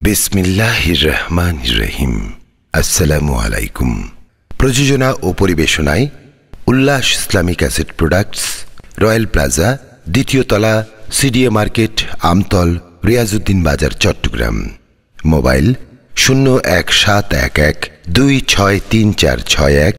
বিসমিল্লাহির রহমানির রহিম। আসসালামু আলাইকুম। প্রযোজনা ও পরিবেশনায় Ullash Islamic asset products, royal plaza, দ্বিতীয় তলা, সিডিএ মার্কেট, আমতল, রিয়াজউদ্দিন বাজার, চট্টগ্রাম। মোবাইল 017112634661।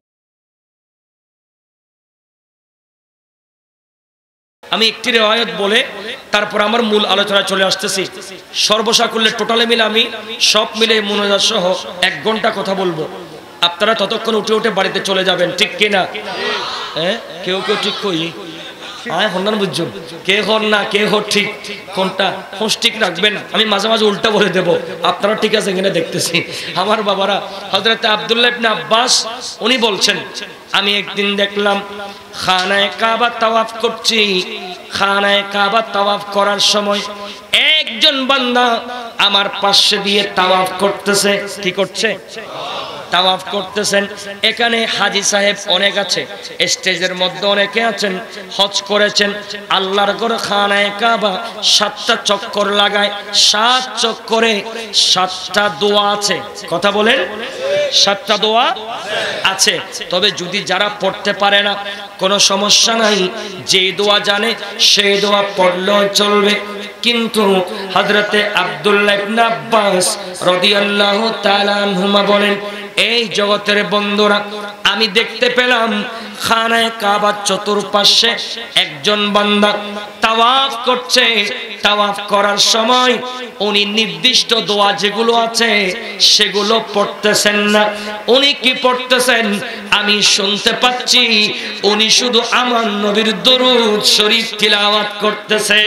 আমি একটি রিওয়ায়াত বলে তারপর আমার মূল আলোচনা চলে আসতেছি। সর্বসাকুল্যে টোটালে মিলে আমি সব মিলে মুনাজাত সহ 1 ঘন্টা কথা বলবো। আপনারা ততক্ষণ উঠে উঠে বাড়িতে চলে যাবেন, ঠিক কিনা? হ্যাঁ, কেউ কেউ ঠিক কই হন্নান বুঝছো, কে হন না কে হন ঠিক কোনটা হোস ঠিক রাখবেন। আমি মাঝে মাঝে উল্টা বলে দেব, আপনারা ঠিক আছে কিনা দেখতেছি। আমার বাবারা, হযরত আব্দুল্লাহ ইবনে আব্বাস উনি বলছেন, আমি একদিন দেখলাম খানায়ে কাবা তাওয়াফ করছি। খানায়ে কাবা তাওয়াফ করার সময় একজন বান্দা আমার পাশে দিয়ে তাওয়াফ করতেছে। কি করছে? তাওয়াফ করতেছেন। এখানে হাজী সাহেব অনেক আছে, স্টেজের মধ্যে অনেকে আছেন, হজ করেছেন। আল্লাহর ঘর খানায়ে কাবা 7টা চক্কর লাগায়, 7 চক্করে 7টা দোয়া আছে। কথা বলেন, 7টা দোয়া আছে। তবে যদি যারা পড়তে পারে না কোনো সমস্যা নাই, যে দোয়া জানে সেই দোয়া পড়লেও চলবে। কিন্তু হযরতে আব্দুল্লাহ ইবনে আব্বাস রাদিয়াল্লাহু তাআলা আনহুমা বলেন, এই জগতের বন্ধুরা, আমি দেখতে পেলাম খানায়ে কাবার চতুর্পাশে একজন বান্দা তাওয়াফ করছে। তাওয়াফ করার সময় উনি নির্দিষ্ট দোয়া যেগুলো আছে সেগুলো পড়তেছেন না। উনি কি পড়তেছেন আমি শুনতে পাচ্ছি, উনি শুধু আমার নবীর দরুদ শরীফ তিলাওয়াত করতেছে।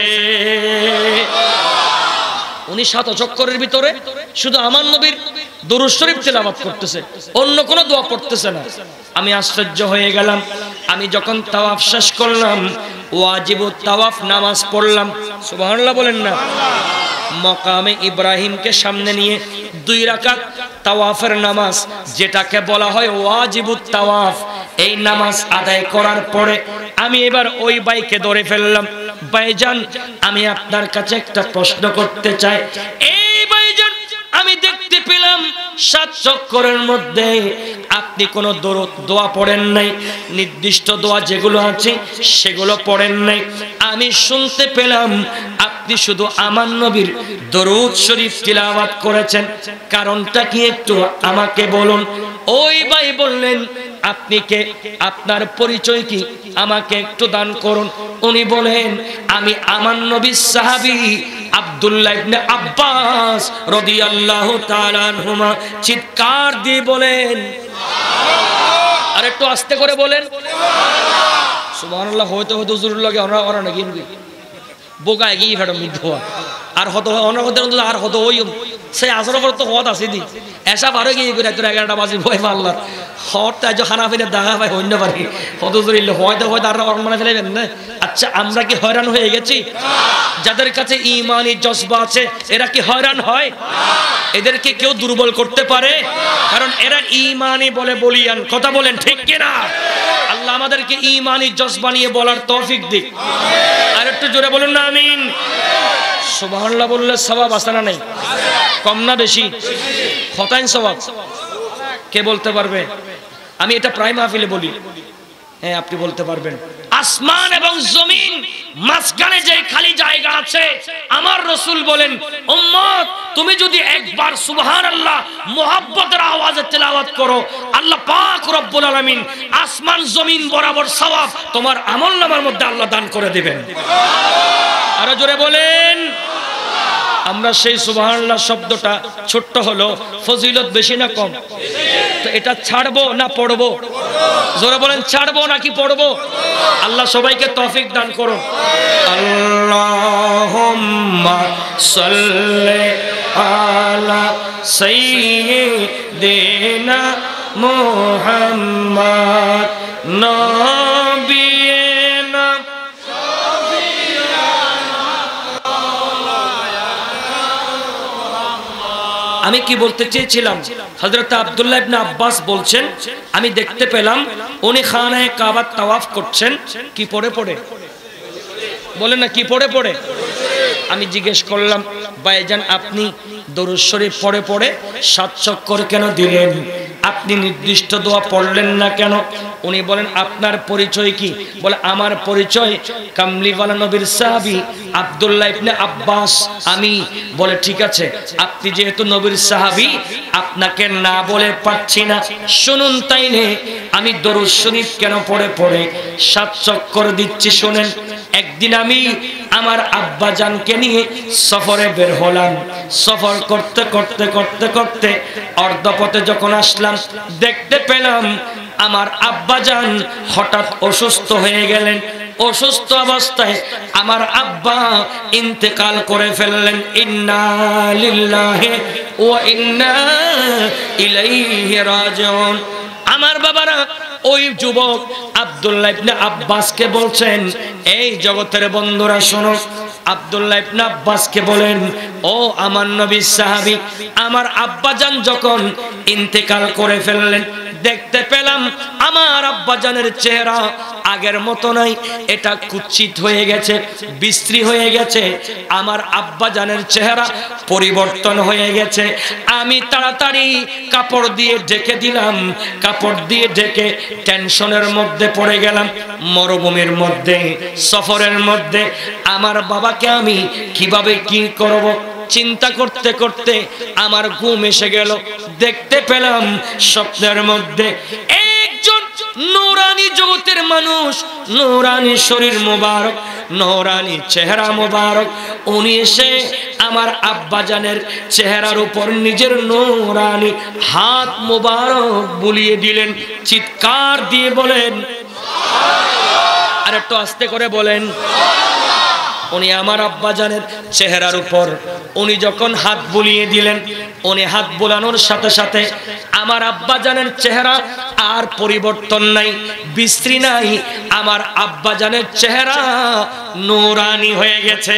উনি 7 চক্করের ভিতরে শুধু আমার নবীর দরুদ শরীফ তিলাওয়াত করতেছে, অন্য কোনো দোয়া পড়তেছে না। আমি আশ্চর্য হয়ে গেলাম। আমি যখন তাওয়াফ শেষ করলাম, ওয়াজিবুত তাওয়াফ নামাজ পড়লাম। সুবহানাল্লাহ বলেন না। মাকামে ইব্রাহিমকে সামনে নিয়ে 2 রাকাত তাওয়াফের নামাজ, যেটাকে বলা হয় ওয়াজিবুত তাওয়াফ, এই নামাজ আদায় করার পরে আমি এবার ওই বাইকে ধরে ফেললাম। ভাইজান, আমি আপনার কাছে একটা প্রশ্ন করতে চাই। এই ভাইজান, আমি দেখতে পেলাম 7 চক্করের মধ্যে আপনি কোনো দোয়া পড়েন নাই, নির্দিষ্ট দোয়া যেগুলো আছে সেগুলো পড়েন নাই। আমি শুনতে পেলাম আপনি শুধু আমার নবীর দরুদ শরীফ তিলাওয়াত করেছেন, কারণটা কি একটু আমাকে বলুন। ওই ভাই বললেন, আপনি কে? আপনার পরিচয় কি? আমাকে একটু দান করুন। উনি বলেন, আমি আমার নবীর সাহাবী আব্দুল্লাহ ইবনে আব্বাস রাদিয়াল্লাহু তাআলা আনহুমা। চিৎকার দিয়ে বলেন, আর একটু আস্তে করে বলেন সুবহানাল্লাহ। হয়তো হয়তো হুজুরের লগে ওরা নাকি বোকা এগিয়ে ফেটো মিথ্যা আর হতো আর হতো ওই সে আসর পর তো হত আছে দি এসা পারে গিয়ে করে 11টা বাজে ভয় পাল্লার হরটা যে খানা ফিরে দেখা পাই হইতে পারি হত জরিল হয়তো হয়তো আর মানে ফেলেবেন না। আচ্ছা, আমরা কি হয়রান হয়ে গেছি? যাদের কাছে ঈমানি জজবা আছে এরা কি হয়রান হয়? এদেরকে কেউ দুর্বল করতে পারে? কারণ এরা ঈমানি বলে বলিয়ান। কথা বলেন, ঠিক কিনা? আল্লাহ আমাদেরকে ঈমানি জজবা নিয়ে বলার তৌফিক দিক। আর একটু জোরে বলুন না আমিন। সুবহানাল্লাহ বললে সওয়াব আছে না নাই? কম না বেশি? কতাইন সওয়াব কে বলতে পারবে? আমি এটা প্রায় মাহফিলে বলি। হ্যাঁ, আপনি বলতে পারবেন। আসমান এবং জমিন মাঝখানে যে খালি জায়গা আছে, আমার রাসূল বলেন, উম্মত তুমি যদি একবার সুবহানাল্লাহ মুহাব্বতের আওয়াজে তেলাওয়াত করো, আল্লাহ পাক রব্বুল আলামিন আসমান জমিন বরাবর সওয়াব তোমার আমলনামার মধ্যে আল্লাহ দান করে দিবেন। আরো জোরে বলেন। আমরা সেই সুবহানাল্লাহ শব্দটা ছোট্ট হলো, ফজিলত বেশি না কম? তো এটা ছাড়বো না পড়বো? জোরে বলেন, ছাড়বো নাকি পড়বো? আল্লাহ সবাইকে তৌফিক দান করুন। আল্লাহুম্মা সাল্লি আলা সাইয়্যিদিনা মুহাম্মাদ নবিয়িনা। আমি কি বলতে চেয়েছিলাম? হযরত আব্দুল্লাহ ইবনে আব্বাস বলছেন, আমি দেখতে পেলাম উনি খানায়ে কাবা তাওয়াফ করছেন। কি পড়ে পড়ে? বলেন না, কি পড়ে পড়ে? আমি জিজ্ঞেস করলাম, ভাইজান আপনি দরুদ শরীফ পড়ে পড়ে 7 চক্কর কেন দিলেন? আপনি নির্দিষ্ট দোয়া পড়লেন না কেন? উনি বলেন, আপনার পরিচয় কি? বলে, আমার পরিচয় কামলিওয়ালা নবীর সাহাবী আব্দুল্লাহ ইবনে আব্বাস আমি। বলে, ঠিক আছে, আপনি যেহেতু নবীর সাহাবী, আপনাকে না বলে পারছি না। শুনুন তাইলে আমি দরুদ শরীফ কেন পড়ে পড়ে 7 চক্কর দিচ্ছি শুনেন। একদিন আমি আমার আব্বাজানকে নিয়ে সফরে বের হলাম। সফর করতে করতে করতে করতে অর্ধপথে যখন আসলাম, দেখতে পেলাম আমার আব্বাজান হঠাৎ অসুস্থ হয়ে গেলেন। অসুস্থ অবস্থায় আমার আব্বা ইন্তেকাল করে ফেললেন। ইন্না লিল্লাহি ওয়া ইন্না ইলাইহি রাজিউন। আমার বাবারা ওই যুবক আব্দুল্লাহ ইবনে আব্বাসকে বলছেন, এই জগতের বন্ধুরা শোনো। আব্দুল্লাহ ইবনে আব্বাসকে বলেন, ও আমার নবীর সাহাবী, আমার আব্বাজান যখন ইন্তেকাল করে ফেললেন, দেখতে পেলাম আমার আব্বাজানের চেহারা আগের মতো নাই, এটা কুৎসিত হয়ে গেছে, বিশ্রী হয়ে গেছে। আমার আব্বাজানের চেহারা পরিবর্তন হয়ে গেছে। আমি তাড়াতাড়ি কাপড় দিয়ে ঢেকে দিলাম। কাপড় দিয়ে ঢেকে টেনশনের মধ্যে পড়ে গেলাম। মরুভূমির মধ্যে, সফরের মধ্যে আমার বাবাকে আমি কিভাবে কি করব চিন্তা করতে করতে আমার ঘুম এসে গেল। দেখতে পেলাম স্বপ্নের মধ্যে একজন নূরানি জগতের মানুষ, নূরানি শরীর মোবারক, নূরানি চেহারা মোবারক, উনি এসে আমার আব্বাজানের চেহারার উপর নিজের নূরানি হাত মোবারক বুলিয়ে দিলেন। চিৎকার দিয়ে বলেন সুবহানাল্লাহ। আর একটু আস্তে করে বলেন। উনি আমার আব্বাজানের চেহারার উপর উনি যখন হাত বুলিয়ে দিলেন, উনি হাত বুলানোর সাথে সাথে আমার আব্বাজানের চেহারা আর পরিবর্তন নাই, বিশ্রী নাই। আমার আব্বাজানের চেহারা নূরানি হয়ে গেছে।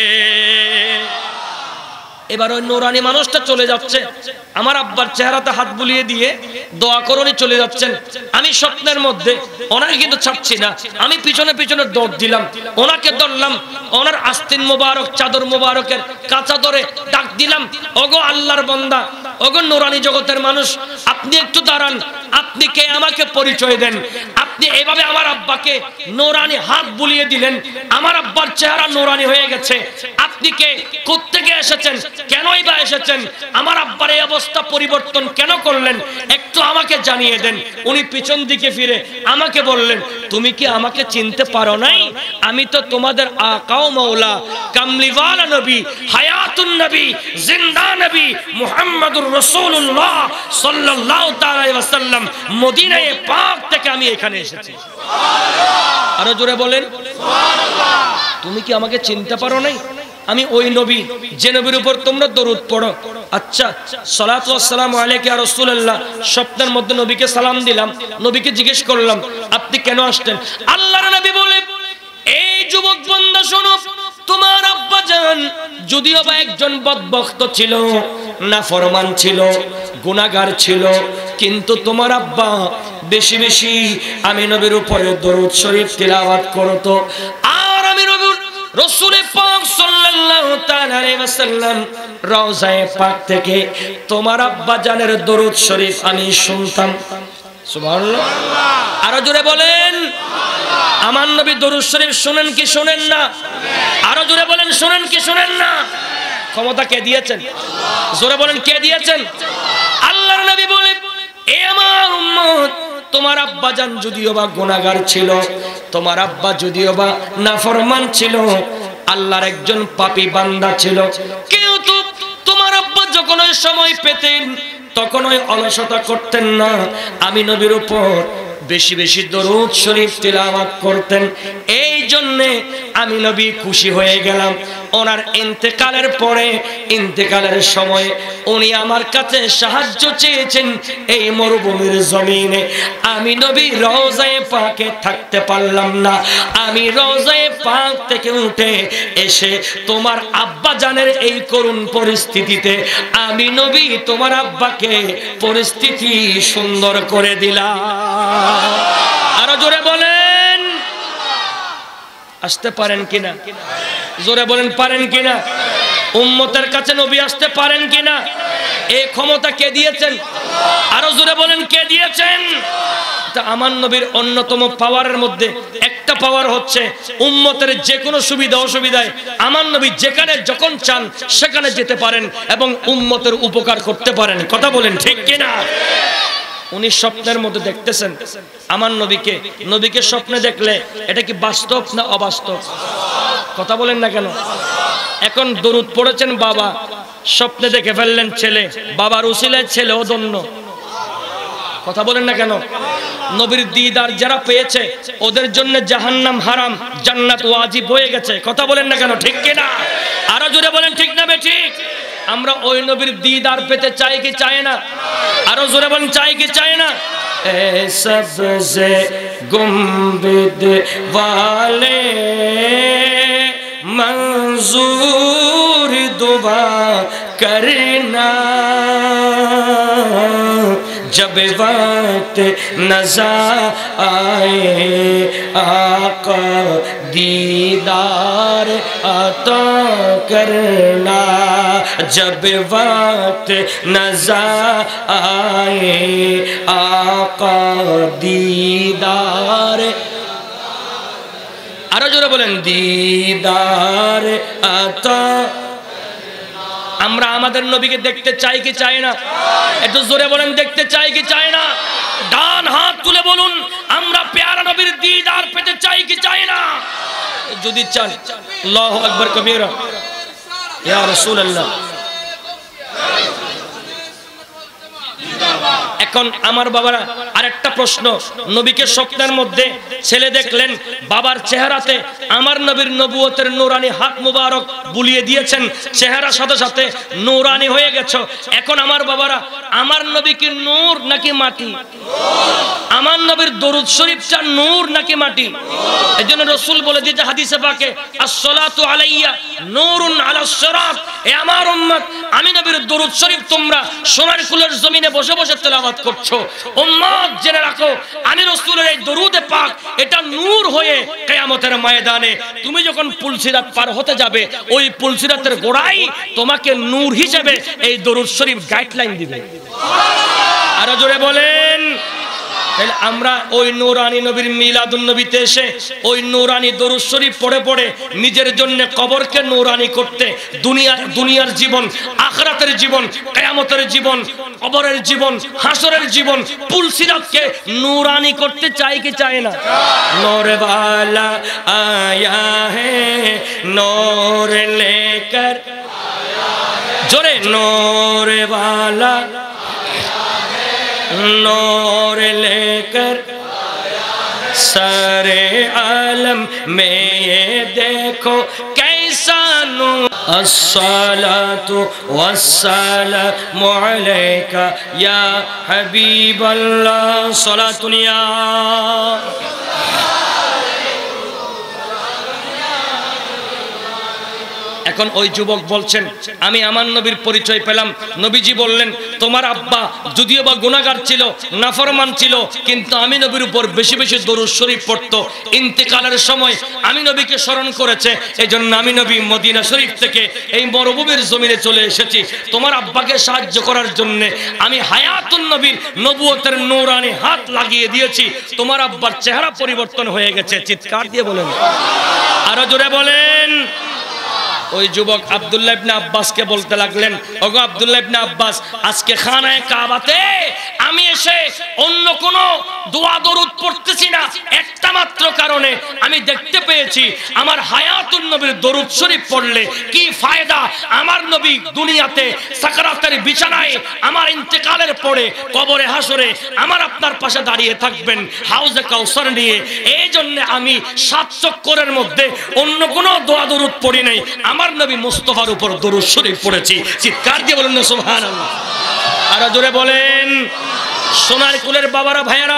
এবার ওই নূরানি মানুষটা চলে যাচ্ছে, আমার আব্বার চেহারাতে হাত বুলিয়ে দিয়ে দোয়া করে চলে যাচ্ছেন। আমি স্বপ্নের মধ্যে ওনাকে কিন্তু ছাড়ছি না, আমি পিছনে পিছনে দৌড় দিলাম, ওনাকে ধরলাম, ওনার আস্তিন মোবারক, চাদর মোবারকের কাঁচা ধরে ডাক দিলাম, ওগো আল্লাহর বান্দা, ওগো নূরানি জগতের মানুষ, আপনি একটু দাঁড়ান, আপনি কে আমাকে পরিচয় দেন। আপনি এভাবে আমার আব্বাকে নূরানি হাত বুলিয়ে দিলেন, আমার আব্বার চেহারা নূরানি হয়ে গেছে। আপনি কে, কোত্থেকে এসেছেন, কেনই বা এসেছেন, আমার আব্বার এই অবস্থা পরিবর্তন কেন করলেন, একটু আমাকে জানিয়ে দেন। উনি পিছন দিকে ফিরে আমাকে বললেন, তুমি কি আমাকে চিনতে পারো নাই? আমি তো তোমাদের আকা ও মাওলা, কামলিওয়ালা নবী, হায়াতুন নবী, জিন্দা নবী মুহাম্মদুর রাসূলুল্লাহ সাল্লাল্লাহু তাআলা আলাইহি ওয়াসাল্লাম, মদিনায়ে পাক থেকে আমি এখানে এসেছি। সুবহানাল্লাহ। আরো জোরে বলেন সুবহানাল্লাহ। তুমি কি আমাকে চিনতে পারো নাই? আমি ওই নবী যে নবীর উপর তোমরা দরুদ পড়ো। আচ্ছা, সালাতু ওয়াস সালামু আলাইকা ইয়া রাসূলুল্লাহ। স্বপ্নের মধ্যে নবীকে সালাম দিলাম, নবীকে জিজ্ঞেস করলাম, আপনি কেন আসছেন? আল্লাহর নবী বলে, এই যুবক বান্দা শোনো, তোমার আব্বাজান যদিও বা একজন বদবক্ত ছিল, নাফরমান ছিল, গুনাহগার ছিল, কিন্তু তোমার আব্বা বেশি বেশি আমি নবীর উপরে দরুদ শরীফ তিলাওয়াত করতো। আর আমি নবীর রাসূল পাক সাল্লাল্লাহু তাআলা আলাইহি ওয়াসাল্লাম রওজায়ে পাক থেকে তোমার আব্বাজানের দরুদ শরীফ আমি শুনতাম। সুবহানাল্লাহ। আরো জোরে বলেন সুবহানাল্লাহ। আমার নবী দরুদ শরীফ শুনেন কি শুনেন না? আরো জোরে বলেন শুনেন কি শুনেন না? ক্ষমতা কে দিয়েছেন? জোরে বলেন কে দিয়েছেন? আল্লাহর নবী বলে, এ আমার উম্মত, তোমার আব্বাজান যদিও বা গুনাহগার ছিল, তোমার আব্বা যদিও বা নাফরমান ছিল, আল্লাহর একজন পাপী বান্দা ছিল, কিন্তু তোমার আব্বা যখন ওই সময় পেতেন তখন ওই অলসতা করতেন না, আমি নবীর উপর বেশি বেশি দরুদ শরীফ তিলাওয়াত করতেন। এই জন্যে আমি নবী খুশি হয়ে গেলাম। ওনার ইন্তেকালের পরে, ইন্তেকালের সময় উনি আমার কাছে সাহায্য চেয়েছেন এই মরুভূমির জমিনে। আমি নবী রওজায়ে পাকে থাকতে পারলাম না, আমি রওজায়ে পাক থেকে উঠে এসে তোমার আব্বাজানের এই করুণ পরিস্থিতিতে আমি নবী তোমার আব্বাকে পরিস্থিতি সুন্দর করে দিলাম। আরো জোরে বলেন, আসতে পারেন কিনা? জোরে বলেন পারেন কিনা? উম্মতের কাছে নবী আসতে পারেন কিনা? এই ক্ষমতা কে দিয়েছেন? আরো জোরে বলেন কে দিয়েছেন? আমার নবীর অন্যতম পাওয়ারের মধ্যে একটা পাওয়ার হচ্ছে উম্মতের যে কোনো সুবিধা অসুবিধায় আমার নবী যেখানে যখন চান সেখানে যেতে পারেন এবং উম্মতের উপকার করতে পারেন। কথা বলেন ঠিক কিনা? উনি স্বপ্নের মধ্যে দেখতেছেন আমার নবীকে। নবীকে স্বপ্নে দেখলে এটা কি বাস্তব না অবাস্তব? কথা বলেন না কেন? এখন দরুদ পড়েছেন বাবা, স্বপ্নে দেখে ফেললেন ছেলে, বাবার উসিলায় ছেলেও ধন্য। কথা বলেন না কেন? নবীর দিদার যারা পেয়েছে ওদের জন্য জাহান্নাম হারাম, জান্নাত ওয়াজিব হয়ে গেছে। কথা বলেন না কেন? ঠিক কিনা? আরো জোরে বলেন ঠিক না বেঠিক? আমরা ওই নবীর দিদার পেতে চাই কি চাই না? আরো জোরে বলেন চাই কি চাই না? এ সবজে গুম্বিদ ওয়ালে मंजूर दुआ करना, जब वक्त नज़र आए आका दीदार अता करना, जब वक्त नज़र आए आका दीदार। আরো জোরে বলেন দিদার আতা। আমরা আমাদের নবীকে দেখতে চাই কি চাই না? একটু জোরে বলেন দেখতে চাই কি চাই না? ডান হাত তুলে বলুন আমরা প্যারা নবীর দিদার পেতে চাই কি চাই না? যদি চান আল্লাহু আকবার কবীরা, ইয়া রাসূলুল্লাহ। এখন আমার বাবারা আরেকটা প্রশ্ন, নবীকে স্বপ্নের মধ্যে ছেলে দেখলেন, বাবার চেহারাতে আমার নবীর নবুয়তের নূরানি হাত মুবারক বুলিয়ে দিয়েছেন, চেহারা সাথে সাথে নূরানি হয়ে গেছে। এখন আমার বাবারা আমার নবী কি নূর নাকি মাটি? আমার নবীর দরুদ শরীফটা নূর নাকি মাটি? এজন্য রাসূল বলে দিয়েছে হাদিসে পাকে, আসসালাতু আলাইয়া নূরুন আলাস সিরাত। এ আমার উম্মত, আমি নবীর দরুদ শরীফ তোমরা সোনার কুলের জমিনে বসে বসে তেলাওয়াত করছো। উম্মত জেনে রাখো, আমি রাসূলের এই দরুদে পাক এটা নূর হয়ে কিয়ামতের ময়দানে তুমি যখন পুলসিরাত পার হতে যাবে, ওই পুলসিরাতের গোড়ায় তোমাকে নূর হিসেবে এই দরুদ শরীফ গাইডলাইন দিবে। আরো জোরে বলেন। তাহলে আমরা ওই নূরানি নবীর মিলাদুন নবীতে এসে ওই নূরানি দরুদ শরীফ পড়ে পড়ে নিজের জন্য কবরকে নূরানি করতে, দুনিয়ার জীবন, আখিরাতের জীবন, কিয়ামতের জীবন, কবরের জীবন, হাসরের জীবন, পুলসিরাতকে নূরানি করতে চাই কি চাই না? নূর वाला आया है नूर लेकर, जोरे नूर वाला नूर लेकर सारे आलम में ये देखो कैसा नूर। अस्सलातु वस्सलामु अलैका या हबीबल्लाह, सलातुनिया। এখন ওই যুবক বলছেন আমি আমার নবীর পরিচয় পেলাম। নবীজি বললেন তোমার আব্বা যদিও বা গুনাহগার ছিল, নাফরমান ছিল, কিন্তু আমি নবীর উপর বেশি বেশি দরুদ শরীফ পড়তো। ইন্তেকালের সময় আমি নবীকে স্মরণ করেছে, এজন্য আমি নবী মদিনা শরীফ থেকে এই মরুভূমির জমিনে চলে এসেছি তোমার আব্বাকে সাহায্য করার জন্য। আমি হায়াতুন নবীর নবুয়তের নূরানি হাত লাগিয়ে দিয়েছি, তোমার আব্বার চেহারা পরিবর্তন হয়ে গেছে। চিৎকার দিয়ে বলেন, আরো জোরে বলেন। ওই যুবক আব্দুল্লাহ ইবনে আব্বাসকে বলতে লাগলেন, ওগো আব্দুল্লাহ ইবনে আব্বাস, আজকে খানায়ে কাবাতে আমি এসে অন্য কোন দোয়া দরুদ পড়তেছি না, একটা মাত্র কারণে আমি দেখতে পেয়েছি আমার হায়াতুন নবীর দরুদ শরীফ পড়লে কি ফায়দা। আমার নবী দুনিয়াতে সাকরাতের বিছানায় আমার ইন্তেকালের পরে কবরে হাসরে আমার আপনার পাশে দাঁড়িয়ে থাকবেন হাউজে কাউসার নিয়ে। এই জন্য আমি 7 চক্করের মধ্যে অন্য কোন দোয়া দরুদ পড়ি নাই, আমার নবী মুস্তাফার উপর দরুদ শরীফ পড়েছি। চিৎকার দিয়ে বলেন না সুবহানাল্লাহ। আর জোরে বলেন। সোনার কুলের বাবারা ভাইয়ারা,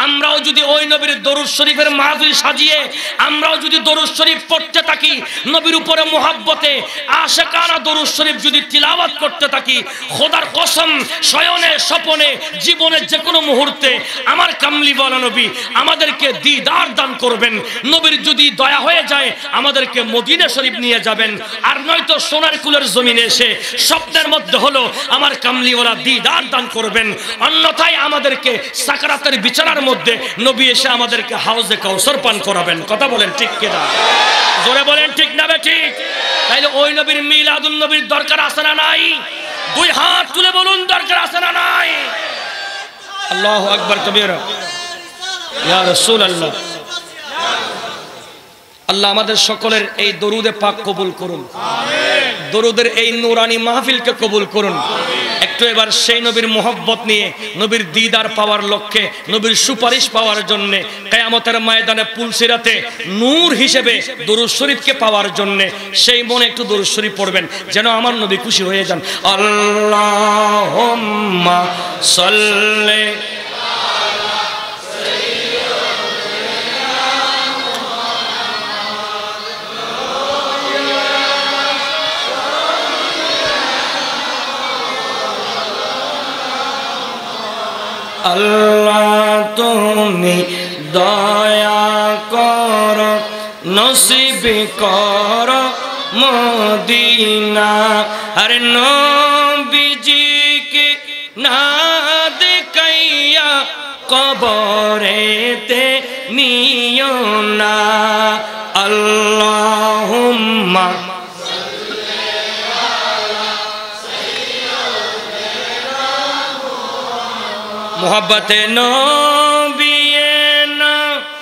আমরাও যদি ওই নবীর দরুদ শরীফের মাহফিল সাজিয়ে আমরাও যদি দরুদ শরীফ পড়তে থাকি, নবীর উপরে মুহাব্বতে আশিকানা দরুদ শরীফ যদি তিলাওয়াত করতে থাকি, খোদার কসম শয়নে স্বপনে জীবনের যে কোনো মুহূর্তে আমার কামলিওয়ালা নবী আমাদেরকে দিদার দান করবেন। নবীর যদি দয়া হয়ে যায় আমাদেরকে মদিনা শরীফ নিয়ে যাবেন, আর নয়তো সোনার কুলের জমিনে এসে স্বপ্নের মধ্যে হলো আমার কামলিওয়ালা দিদার দান করবেন। অন্যথায় আমাদেরকে সাকরাতের বিছানার মধ্যে নবী এসে আমাদেরকে হাউজে কাউসার পান করাবেন। কথা বলেন ঠিক কিনা? জোরে বলেন ঠিক না ঠিক? তাইলে ওই নবীর মিলাদুন নবীর দরকার আছে না নাই? দুই হাত তুলে বলুন দরকার আছে না নাই? আল্লাহু আকবার কবীরা। ইয়া রাসূলুল্লাহ, আল্লাহ আমাদের সকলের এই দরুদে পাক কবুল করুন, দরুদের এই নূরানি মাহফিলকে কবুল করুন। একটু এবার সেই নবীর মোহব্বত নিয়ে নবীর দিদার পাওয়ার লক্ষ্যে, নবীর সুপারিশ পাওয়ার জন্য কিয়ামতের ময়দানে পুলসিরাতে নূর হিসেবে দরুদ শরীফকে পাওয়ার জন্য সেই মনে একটু দরুদ শরীফ পড়বেন, যেন আমার নবী খুশি হয়ে যান। আল্লাহুম্মা সাল্লি আল্লাহ তুমি দয়া কর নসিব কর মদিনা, আরে নবীজিকে না দেখাইয়া কবরেতে নিও না। আল্লাহুম্মা মোহাব্বতে নবী না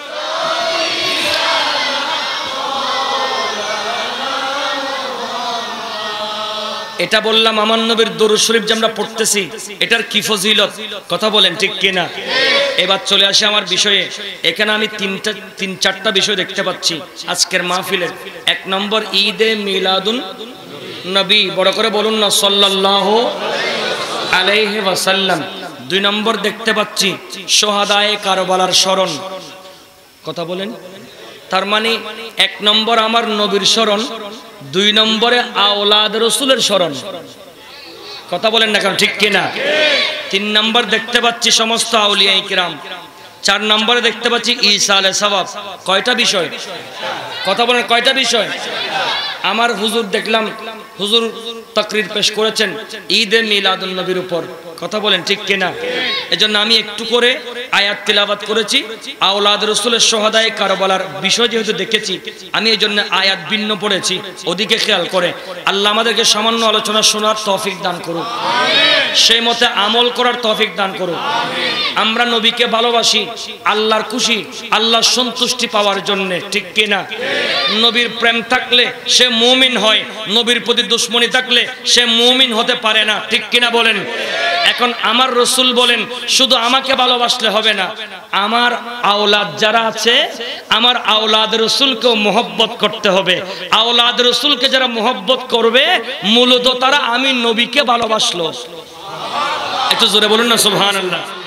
এটা বললাম আমার নবীর দরুদ শরীফ যে আমরা পড়তেছি এটার কি ফজিলত, কথা বলেন ঠিক কিনা? এবার চলে আসে আমার বিষয়ে। এখানে আমি তিন চারটা বিষয় দেখতে পাচ্ছি আজকের মাহফিলের। এক নম্বর ঈদে মিলাদুন নবী, বড় করে বলুন না সাল্লাল্লাহু আলাইহি ওয়াসাল্লাম। দুই নম্বর দেখতে পাচ্ছি শহাদায়ে কারবালার স্মরণ, কথা বলেন। তার মানে এক নম্বর আমার নবীর স্মরণ, দুই নম্বরে আওলাদ রাসূলের স্মরণ, কথা বলেন না কারণ ঠিক কিনা? তিন নম্বর দেখতে পাচ্ছি সমস্ত আউলিয়া ইকরাম, চার নম্বরে দেখতে পাচ্ছি ঈসা আলাইহিস সালাম। কয়টা বিষয়? কথা বলেন কয়টা বিষয়? আমার হুজুর দেখলাম হুজুর তাকরীর পেশ করেছেন ঈদে মিলাদুন নবীর উপর, কথা বলেন ঠিক কিনা? এজন্য আমি একটু করে আয়াত তিলাওয়াত করেছি আওলাদ রাসূলের শহাদায়ে কারবালার বিষয় যেহেতু দেখেছি আমি এজন্য আয়াত ভিন্ন পড়েছি, ওদিকে খেয়াল করে আল্লাহ আমাদেরকে সামান্য আলোচনা শোনার তৌফিক দান করুক, সেই মতে আমল করার তৌফিক দান করুক। আমরা নবীকে ভালোবাসি আল্লাহর খুশি আল্লাহর সন্তুষ্টি পাওয়ার জন্য, ঠিক কিনা? নবীর প্রেম থাকলে সে মুমিন হয়, নবীর প্রতি দুশমনি থাকলে সে মুমিন হতে পারে না, ঠিক কিনা বলেন? এখন আমার রাসূল বলেন শুধু আমাকে ভালোবাসলে হবে না, আমার আওলাদ যারা আছে আমার আওলাদ রাসূলকেও মহব্বত করতে হবে। আওলাদ রাসূলকে যারা মহব্বত করবে মূলত তারা আমি নবীকে ভালোবাসলো। একটু জোরে বলুন না সুবহানাল্লাহ।